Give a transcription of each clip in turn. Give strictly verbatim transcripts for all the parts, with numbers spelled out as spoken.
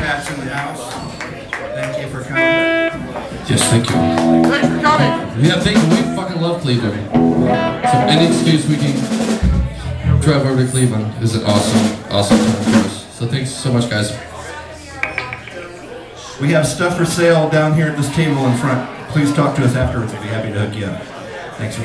Pat's in the house. Thank you for coming. Yes, thank you. Thanks for coming. Yeah, thank you. We fucking love Cleveland. So any excuse we can drive over to Cleveland is an awesome, awesome time for us. So thanks so much, guys. We have stuff for sale down here at this table in front. Please talk to us afterwards. We'll be happy to hook you up. Thanks.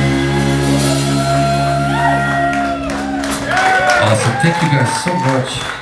Awesome. Thank you guys so much.